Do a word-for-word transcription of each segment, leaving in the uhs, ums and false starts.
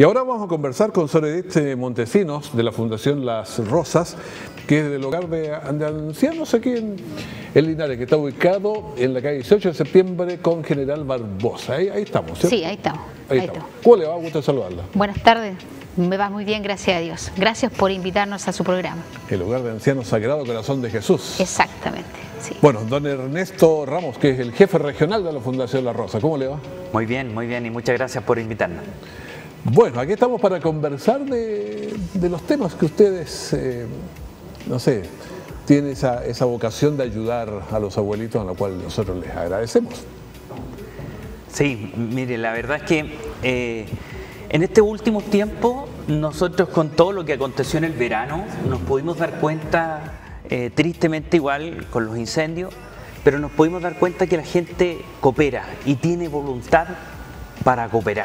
Y ahora vamos a conversar con Sor Edith Montesinos de la Fundación Las Rosas, que es del hogar de, de ancianos aquí en, en Linares, que está ubicado en la calle dieciocho de septiembre con General Barbosa. Ahí, ahí estamos, ¿cierto? Sí, ahí estamos. Ahí, ahí estamos. estamos. ¿Cómo le va? Gusto saludarla. Buenas tardes. Me va muy bien, gracias a Dios. Gracias por invitarnos a su programa. El hogar de ancianos Sagrado Corazón de Jesús. Exactamente, sí. Bueno, don Ernesto Ramos, que es el jefe regional de la Fundación La Rosa. ¿Cómo le va? Muy bien, muy bien, y muchas gracias por invitarnos. Bueno, aquí estamos para conversar de, de los temas que ustedes, eh, no sé, tienen esa, esa vocación de ayudar a los abuelitos, a la cual nosotros les agradecemos. Sí, mire, la verdad es que eh, en este último tiempo, nosotros con todo lo que aconteció en el verano, nos pudimos dar cuenta, eh, tristemente igual con los incendios, pero nos pudimos dar cuenta que la gente coopera y tiene voluntad para cooperar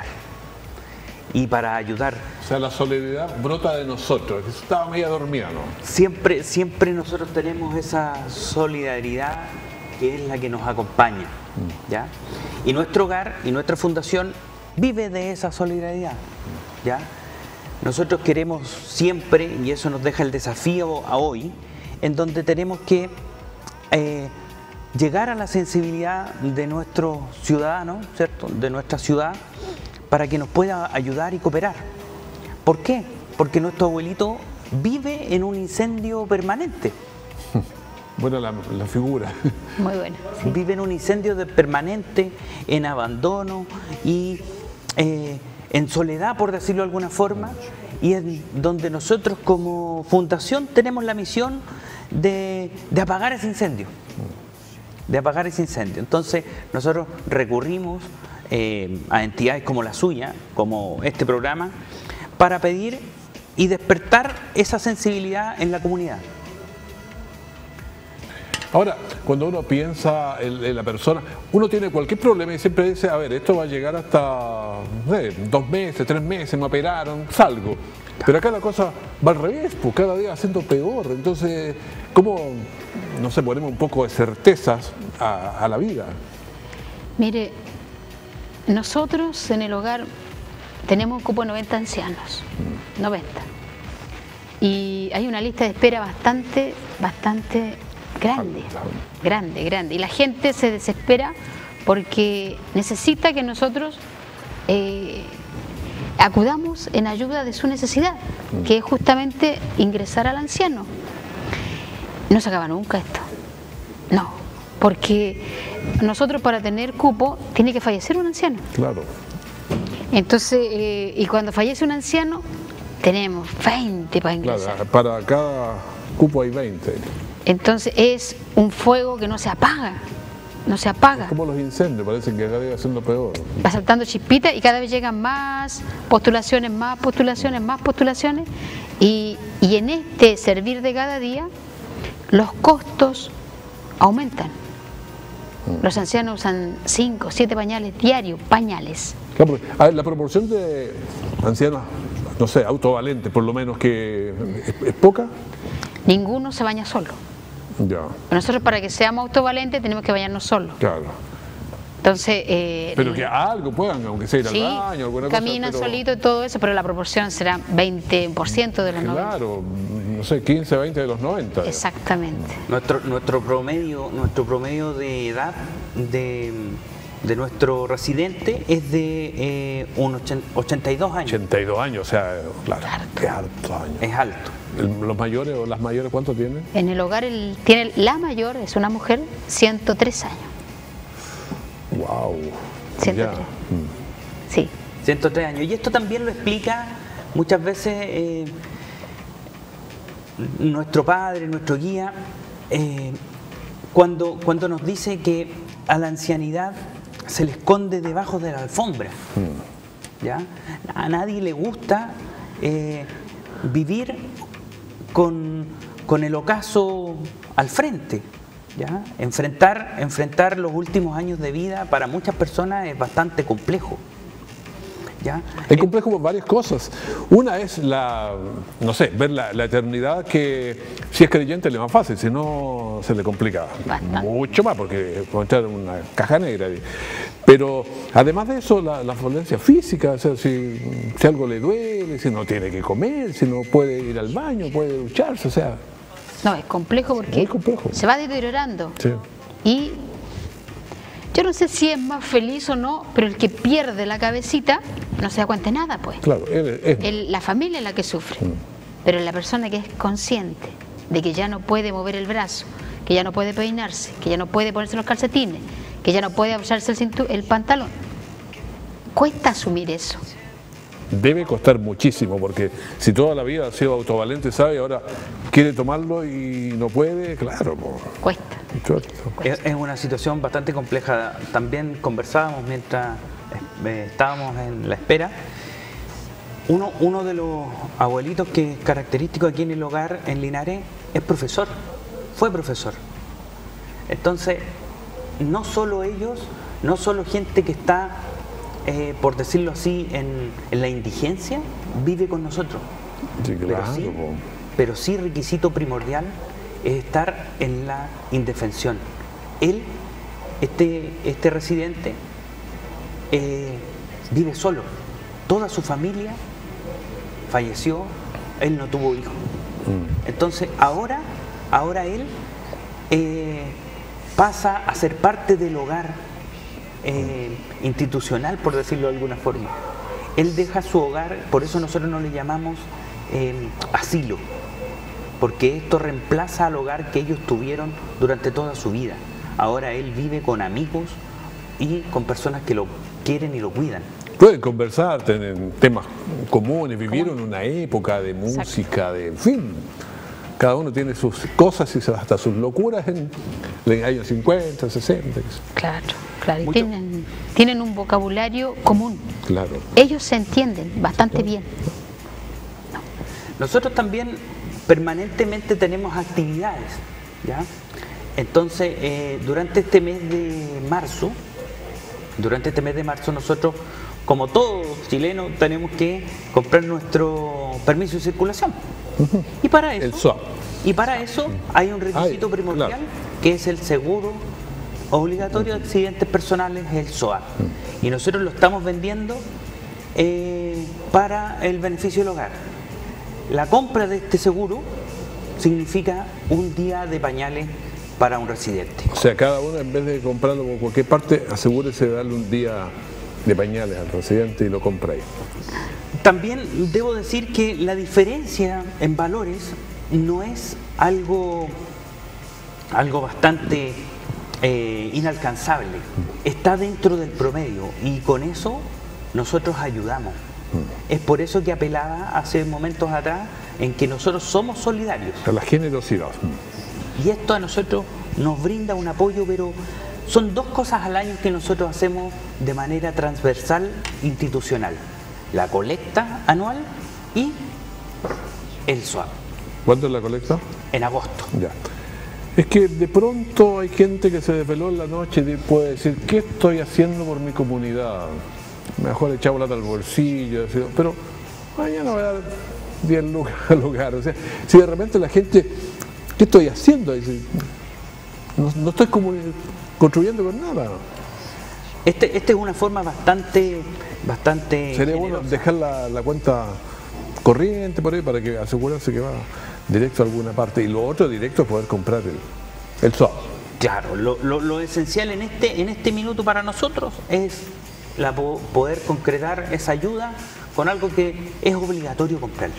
y para ayudar. O sea, la solidaridad brota de nosotros, que estaba media dormida, ¿no? Siempre, siempre nosotros tenemos esa solidaridad que es la que nos acompaña, ¿ya? Y nuestro hogar y nuestra fundación vive de esa solidaridad, ¿ya? Nosotros queremos siempre, y eso nos deja el desafío a hoy, en donde tenemos que eh, llegar a la sensibilidad de nuestros ciudadanos, ¿cierto?, de nuestra ciudad, para que nos pueda ayudar y cooperar. ¿Por qué? Porque nuestro abuelito vive en un incendio permanente. Buena la, la figura. Muy bueno. Sí. Vive en un incendio de permanente, en abandono y eh, en soledad, por decirlo de alguna forma, y en donde nosotros como fundación tenemos la misión de, de apagar ese incendio. De apagar ese incendio. Entonces nosotros recurrimos eh, a entidades como la suya, como este programa, para pedir y despertar esa sensibilidad en la comunidad. Ahora, cuando uno piensa en, en la persona, uno tiene cualquier problema y siempre dice, a ver, esto va a llegar hasta no sé, dos meses, tres meses, me operaron, salgo. Pero acá la cosa va al revés, pues cada día va siendo peor. Entonces, ¿cómo, no sé, ponemos un poco de certezas a, a la vida? Mire, nosotros en el hogar tenemos un cupo de noventa ancianos, noventa. Y hay una lista de espera bastante, bastante grande, grande, grande. Y la gente se desespera porque necesita que nosotros eh, acudamos en ayuda de su necesidad, que es justamente ingresar al anciano. No se acaba nunca esto, no, porque nosotros para tener cupo tiene que fallecer un anciano. Claro. Entonces, eh, y cuando fallece un anciano, tenemos veinte para ingresar. Claro, para cada cupo hay veinte. Entonces es un fuego que no se apaga, no se apaga. Es como los incendios, parece que cada día va siendo peor. Va saltando chispitas y cada vez llegan más postulaciones, más postulaciones, más postulaciones. Y, y en este servir de cada día, los costos aumentan. Los ancianos usan cinco, siete pañales diarios, pañales. Claro, a ver, la proporción de ancianos, no sé, autovalentes por lo menos, que es, es poca. Ninguno se baña solo. Ya. Nosotros para que seamos autovalentes tenemos que bañarnos solos. Claro. Entonces, eh, pero que algo puedan, aunque sea ir sí, al baño, alguna caminan cosa. Pero... solito y todo eso, pero la proporción será veinte por ciento de los noventa. Claro, no sé, quince, veinte de los noventa. Exactamente. Nuestro, nuestro, promedio, nuestro promedio de edad de, de nuestro residente es de eh, unos ochenta y dos años. ochenta y dos años, o sea, claro, qué alto año. Es alto. ¿Los mayores o las mayores cuánto tienen? En el hogar el, tiene la mayor, es una mujer, ciento tres años. Wow. ciento tres. Mm. Sí. ciento tres años. Y esto también lo explica muchas veces eh, nuestro padre, nuestro guía, eh, cuando, cuando nos dice que a la ancianidad se le esconde debajo de la alfombra. Mm. ¿Ya? A nadie le gusta eh, vivir con, con el ocaso al frente. ¿Ya? Enfrentar, enfrentar los últimos años de vida para muchas personas es bastante complejo. ¿ya? Es complejo por varias cosas. Una es la, no sé, ver la, la eternidad, que si es creyente le es más fácil, si no se le complica Bastante. mucho más, porque puede entrar en una caja negra. Pero además de eso, la, la violencia física, o sea, si, si algo le duele, si no tiene que comer, si no puede ir al baño, puede ducharse, o sea... No, es complejo porque Muy complejo. se va deteriorando. Sí. Y yo no sé si es más feliz o no, pero el que pierde la cabecita no se da cuenta de nada, pues. Claro, él es... El- la familia es la que sufre, pero la persona que es consciente de que ya no puede mover el brazo, que ya no puede peinarse, que ya no puede ponerse los calcetines, que ya no puede abrocharse el, cintu- el pantalón, cuesta asumir eso. Debe costar muchísimo, porque si toda la vida ha sido autovalente, sabe, ahora quiere tomarlo y no puede, claro. Po. Cuesta. Cierto. Es, es una situación bastante compleja. También conversábamos mientras eh, estábamos en la espera. Uno, uno de los abuelitos que es característico aquí en el hogar en Linares es profesor, fue profesor. Entonces, no solo ellos, no solo gente que está, eh, por decirlo así, en, en la indigencia, vive con nosotros. Sí, claro, pero, sí, po. pero sí requisito primordial es estar en la indefensión. Él, este, este residente, eh, vive solo. Toda su familia falleció, él no tuvo hijos. Mm. Entonces ahora, ahora él eh, pasa a ser parte del hogar eh, institucional, por decirlo de alguna forma. Él deja su hogar, por eso nosotros no le llamamos eh, asilo, porque esto reemplaza al hogar que ellos tuvieron durante toda su vida. Ahora él vive con amigos y con personas que lo quieren y lo cuidan. Pueden conversar, tienen temas comunes, vivieron una época de música, de, en fin. Cada uno tiene sus cosas y hasta sus locuras en los años cincuenta, sesenta. Claro, claro. Y Mucho- tienen, tienen un vocabulario común. Claro. Ellos se entienden bastante bien. Nosotros también permanentemente tenemos actividades, ¿ya? Entonces, eh, durante este mes de marzo, durante este mes de marzo nosotros, como todos chilenos, tenemos que comprar nuestro permiso de circulación. Y para eso, El S O A. y para eso hay un requisito Ay, primordial, claro. que es el seguro obligatorio de accidentes personales, el S O A. Y nosotros lo estamos vendiendo eh, para el beneficio del hogar. La compra de este seguro significa un día de pañales para un residente. O sea, cada uno, en vez de comprarlo por cualquier parte, asegúrese de darle un día de pañales al residente y lo compra ahí. También debo decir que la diferencia en valores no es algo, algo bastante eh, inalcanzable. Está dentro del promedio y con eso nosotros ayudamos. Es por eso que apelaba hace momentos atrás en que nosotros somos solidarios. A la generosidad. Y esto a nosotros nos brinda un apoyo, pero son dos cosas al año que nosotros hacemos de manera transversal institucional. La colecta anual y el S O A, ¿Cuándo es la colecta? en agosto. Ya. Es que de pronto hay gente que se desveló en la noche y puede decir, ¿qué estoy haciendo por mi comunidad? Mejor echar plata al bolsillo, así, pero mañana voy a dar diez lucas al hogar. O sea, si de repente la gente, ¿qué estoy haciendo? Dice, no, no estoy como construyendo con nada. Este, este es una forma bastante, bastante Sería bueno generosa. dejar la, la cuenta corriente por ahí para que asegurarse que va directo a alguna parte. Y lo otro directo es poder comprar el, el S O A. Claro, lo, lo- lo esencial en este, en este minuto para nosotros es la, po- poder concretar esa ayuda con algo que es obligatorio comprarlo.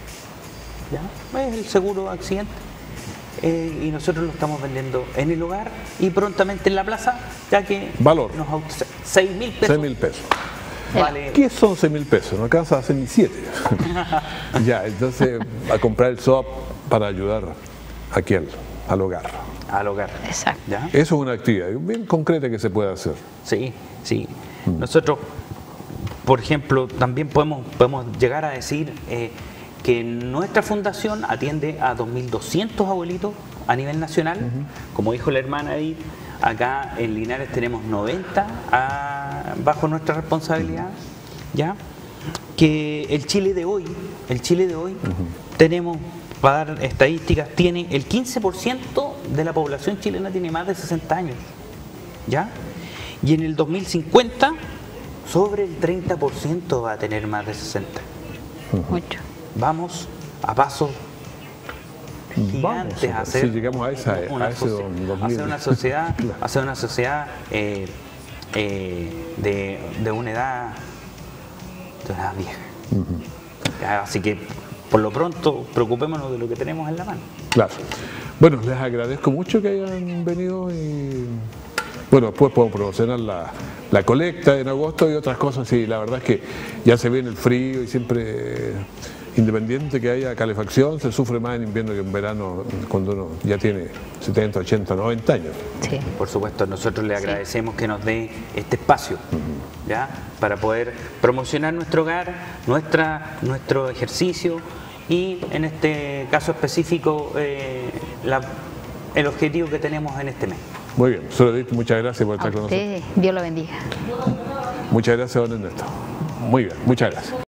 ¿Ya? Es el seguro de accidente. Eh, y nosotros lo estamos vendiendo en el hogar y prontamente en la plaza, ya que Valor. nos autoriza seis mil pesos. seis mil pesos. Vale. ¿Qué son seis mil pesos? No alcanza a hacer ni siete. Ya, entonces a comprar el S O A para ayudar aquí al, al hogar. Al hogar. Exacto. ¿Ya? Eso es una actividad bien concreta que se puede hacer. Sí, sí. Nosotros, por ejemplo, también podemos, podemos llegar a decir eh, que nuestra fundación atiende a dos mil doscientos abuelitos a nivel nacional. Como dijo la hermana Edith, acá en Linares tenemos noventa a- bajo nuestra responsabilidad, ¿ya? que el Chile de hoy, el Chile de hoy, uh-huh. tenemos, para dar estadísticas, tiene el quince por ciento de la población chilena tiene más de sesenta años, ¿ya? Y en el dos mil cincuenta, sobre el treinta por ciento va a tener más de sesenta. Mucho. Vamos a pasos gigantes a hacer, si llegamos a, esa, una, a ese hacer una sociedad, hacer una sociedad eh, eh, de, de una edad, de una edad vieja. Uh-huh. Así que, por lo pronto, preocupémonos de lo que tenemos en la mano. Claro. Bueno, les agradezco mucho que hayan venido y... Bueno, después podemos promocionar la, la colecta en agosto y otras cosas. Sí, la verdad es que ya se viene el frío y siempre, independiente que haya calefacción, se sufre más en invierno que en verano cuando uno ya tiene setenta, ochenta, noventa años. Sí. Por supuesto, nosotros le agradecemos sí. que nos dé este espacio, uh-huh. ¿ya? Para poder promocionar nuestro hogar, nuestra, nuestro ejercicio y en este caso específico eh, la, el objetivo que tenemos en este mes. Muy bien, solo Edith, muchas gracias por estar a con usted, nosotros. Dios lo bendiga. Muchas gracias, don Ernesto. Muy bien, muchas gracias.